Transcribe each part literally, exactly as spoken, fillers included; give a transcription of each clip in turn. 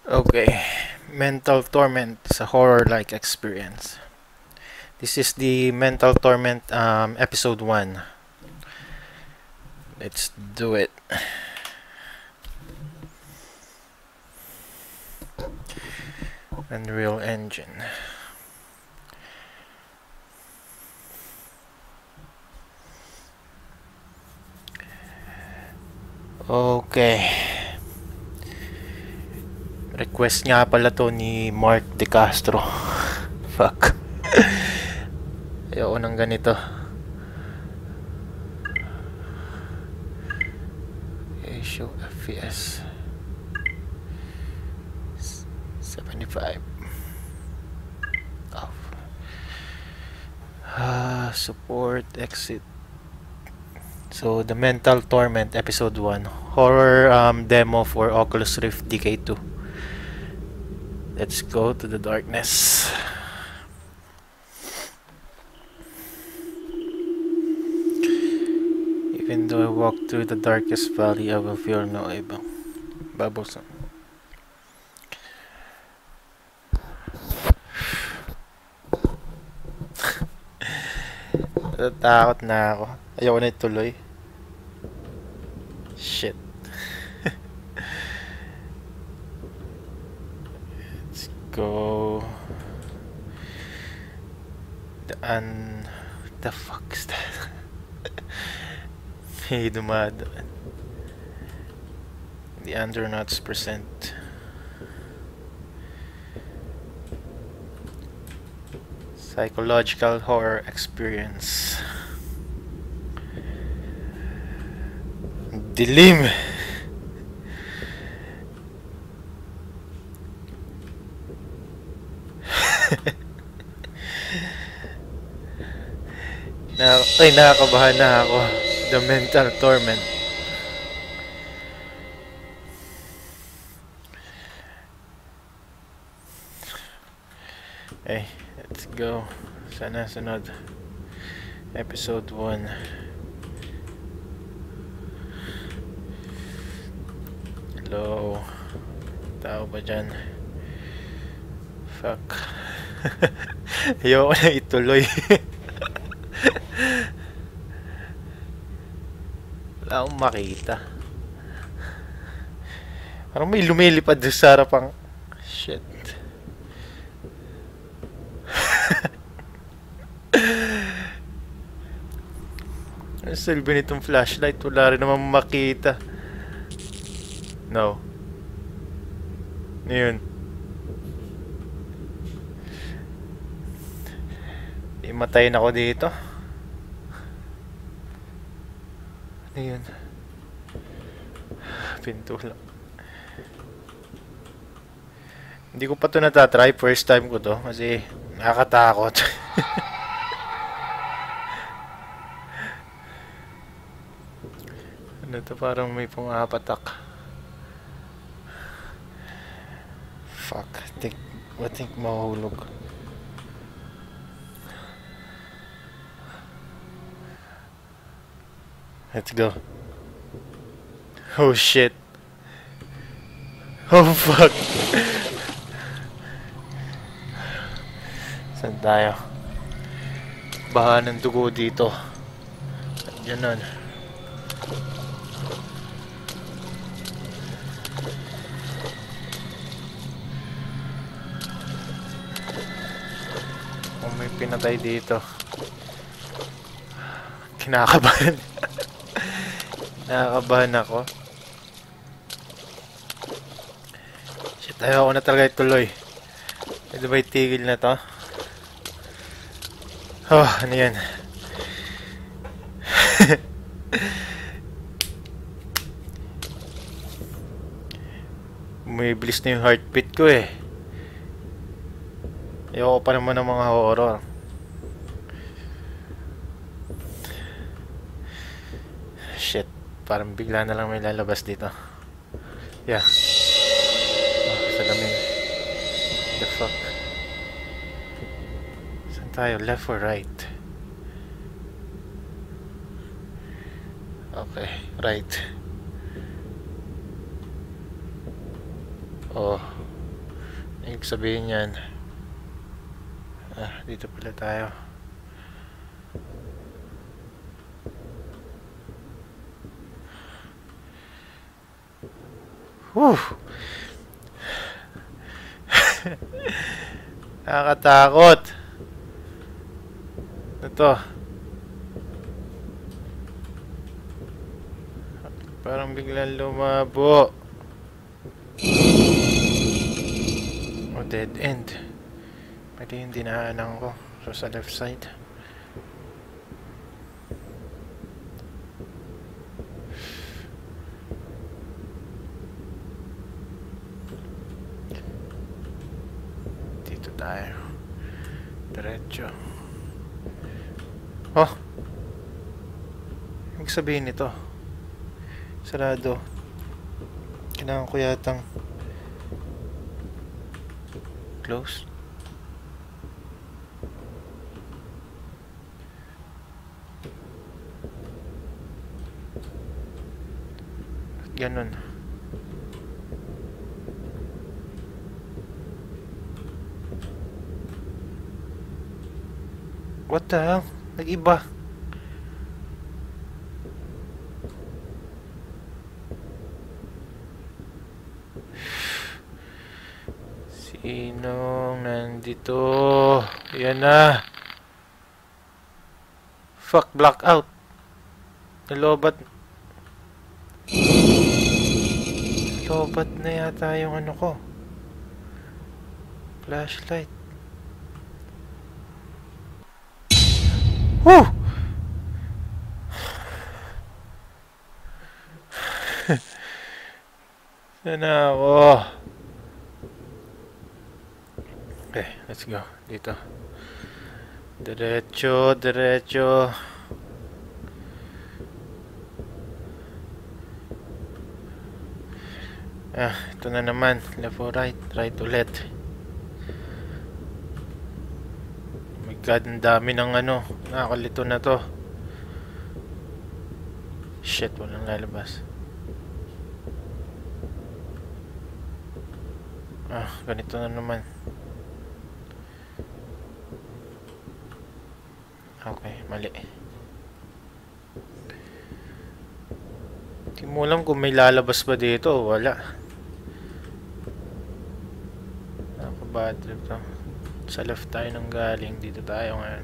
Okay, Mental Torment is a horror-like experience. This is the Mental Torment um, episode one. Let's do it. Unreal Engine. Okay. Request nga pala to ni Mark De Castro. Fuck. Ayoko ng ganito. Okay, show F P S seventy-five. Off. Ah, support, exit. So, the Mental Torment episode one. Horror um, demo for Oculus Rift D K two. Let's go to the darkness. Even though I walk through the darkest valley, I will feel no evil. Bubbles. Natatakot na ako. Ayoko na ituloy. Shit. Let's go. The un... The fuck is that? May dumadaan. The Undernuts present. Psychological horror experience. Dilim. na ay nakakabahan na ako. The Mental Torment. Okay, let's go. Sana sunod. Episode one. Hello. Tao ba dyan? Fuck. Ayoko na ituloy. Wala akong makita. Parang may lumilipad sa harapang... Shit. Ang silbi nitong flashlight, wala rin naman makita. No. Ano yun? Imatayin ako dito. Ano yun? Pinto lang. Hindi ko pa ito natatry. First time ko to. Kasi nakakatakot. Ano to? Parang may pumapatak. Fuck. I think, I think mahulog. Let's go. Oh shit. Oh fuck. Saan tayo? Baha ng dugo dito. Yan nun. Kung may pinatay dito. Kinakabahan. Nakakabahan ako. Shit, ayaw ko na talaga ituloy. Pwede ba itigil na to? Oh, ano yan? Umibilis na yung heartbeat ko eh. Ayoko pa naman ng mga horror. Shit. Parang bigla na lang may lalabas dito. Yeah. Oh, salamin. The fuck? Saan tayo? Left or right? Okay, right. Oh, Ibig sabihin yan. Ah, dito pala tayo. Whew! Nakakatakot. Ito. Parang biglang lumabo. O, dead end. Pwede yung dinaanan ko. So, sa left side. Dito tayo. Diretso. Oh! Ibig sabihin nito. Sarado. Kailangan ko yatang close. Ganun. What the hell? Nag-iba. Sinong nandito? Yan na. Fuck, blackout. Nalobat. Nalobat na yata yung ano ko. Flashlight. Woo! Sana ako. Okay, let's go. Dito. Diretso, diretso. Ah, ito na naman. Left or right? Right ulit. Oh my god, ang dami ng ano. Nakakalito na to. Shit, walang lalabas. Ah, ganito na naman. Okay, mali. Hindi mo alam kung may lalabas ba dito o wala. Nakaka-bad trip to. Sa left tayo nang galing. Dito tayo ngayon.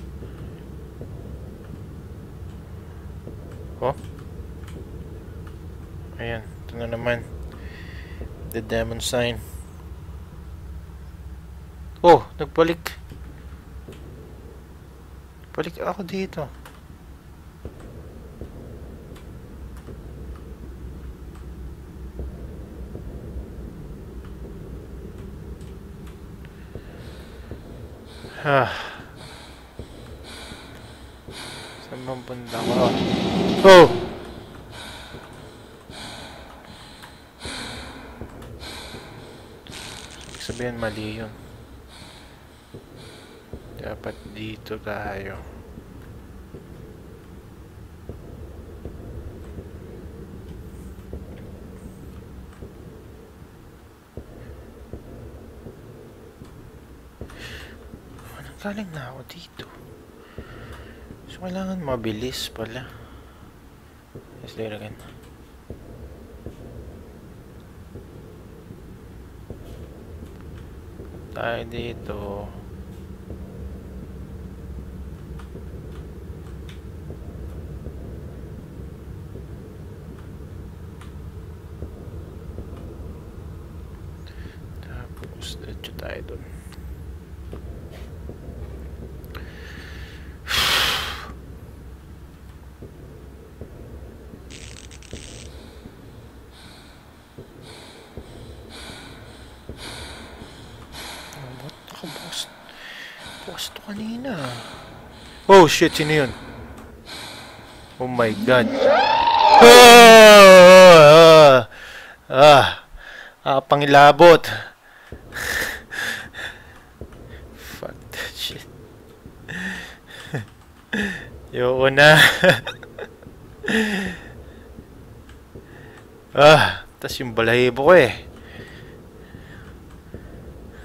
Oh? Ayan, ito na naman. The demon sign. Oh, nagbalik. Balik ako dito. Ah. Saan bang punta ko? Oh! Ibig sabihin mali yun. Dapat dito tayo. Galing na ako dito. So, kailangan mabilis pala. Let's do it again. Tayo dito. Tapos, dito tayo dun. Bukas ito kanina. Oh shit, sino yun? Oh my god. Ah! Ah! Ah, pangilabot. Fuck that shit. Yoko na. Ah, tas yung balahibo ko eh.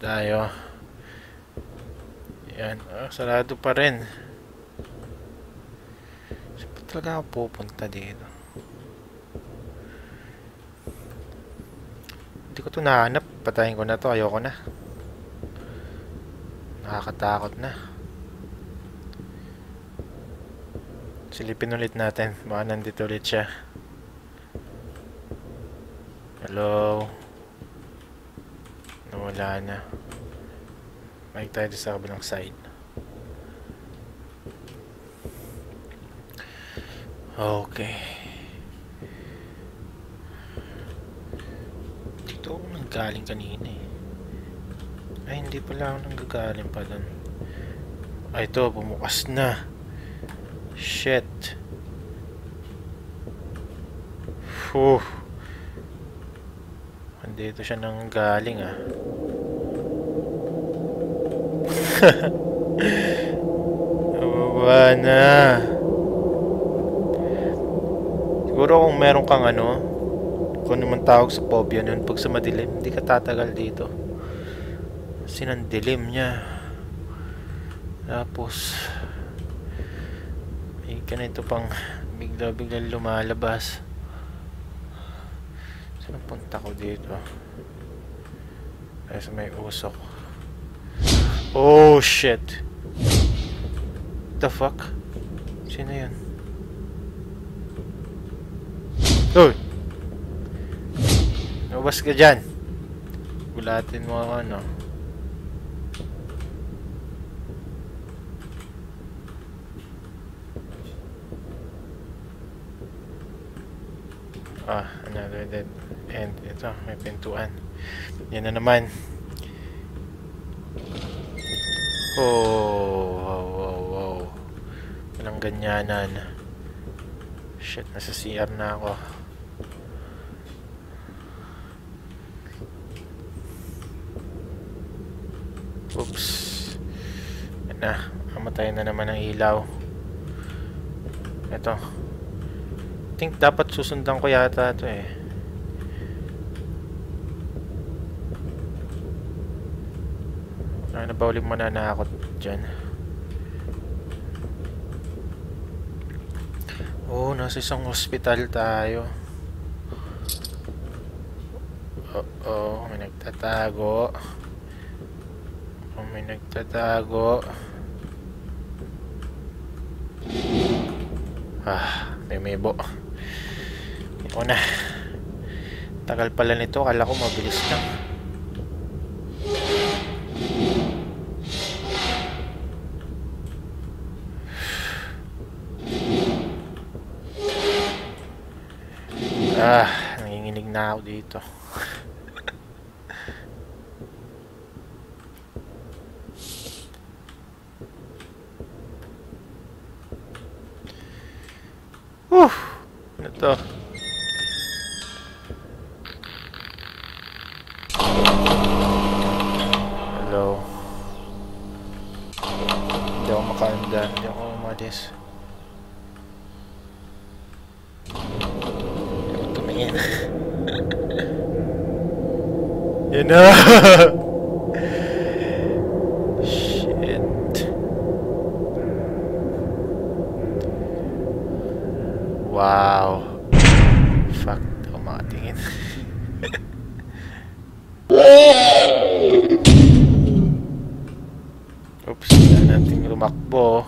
tayo. Yan. Ah, sarado pa rin. Saan pa talaga ako pupunta dito? Hindi ko ito nahanap. Patayin ko na to. Ayoko na. Nakakatakot na. Silipin ulit natin. Baka nandito ulit siya. Hello? Nawala na. Balik tayo sa kabilang side. Okay. Dito ako nanggaling kanina eh. Ay, hindi pala ako nanggagaling pa dun. Ay, ito. Bumukas na. Shit. Fuh. Dito siya nanggaling ah. Nababa na. Siguro kung meron kang ano, kung naman tawag sa phobia nun, pag sa madilim, hindi ka tatagal dito. Kasi nandilim niya. Tapos may ganito pang bigla-bigla lumalabas. Saan punta ko dito? Ay, sa may usok. Oh shit. The fuck? Sino yun? Uy! Lumabas ka dyan. Gulatin mo ano. Ah, another dead end. Ito, may pintuan. Yan na naman. Oh, wow, wow, wow. Walang ganyanan. Shit, nasa C R na ako. Oops. Yan na. Mamatay na naman ang ilaw. Ito. I think dapat susundan ko yata ito eh. Ano ba ulit mananakot dyan? Oh, nasa isang hospital tayo. Oh, oh, may nagtatago. Oh, may nagtatago. Ah, may mebo. Ito na. Tagal pala nito. Akala ko mabilis lang. Ah, nanginginig na ako dito. Whew! Ano to? Hello? Hindi ako makaanda. Hindi ako umalis. Hindi ako tumingin. Yan na! Shit. Wow. Fuck. Hindi ako makatingin. Oops. Wala nating lumakbo.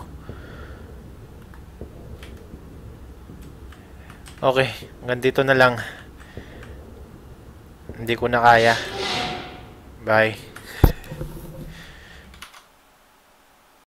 Okay. Hanggang dito na lang. Hindi ko na kaya. Bye.